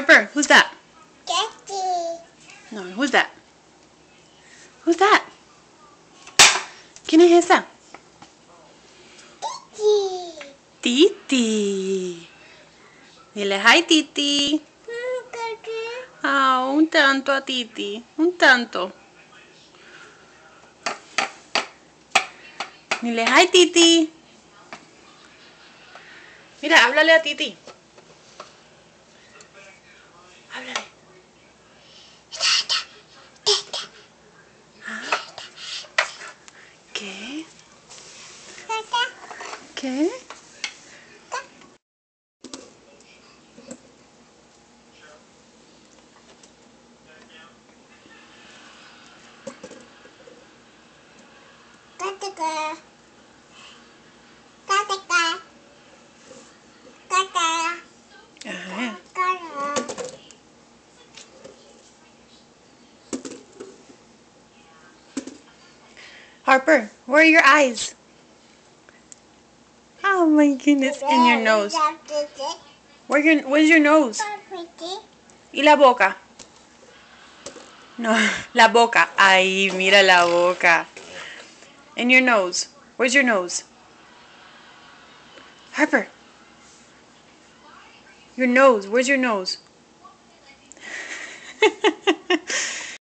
Harper, who's that? Daddy. No, who's that? Who's that? ¿Quién es esa? Daddy. Titi. Dile hi, Titi. Daddy. Ah, un tanto a Titi. Un tanto. Dile hi, Titi. Mira, háblale a Titi. Háblale. ¿Ah? ¿Qué? ¿Qué? Ajá. Harper, where are your eyes? Oh my goodness, in your nose. Where's your nose? ¿Y la boca? No, la boca. Ay, mira la boca. In your nose. Where's your nose? Harper. Your nose. Where's your nose?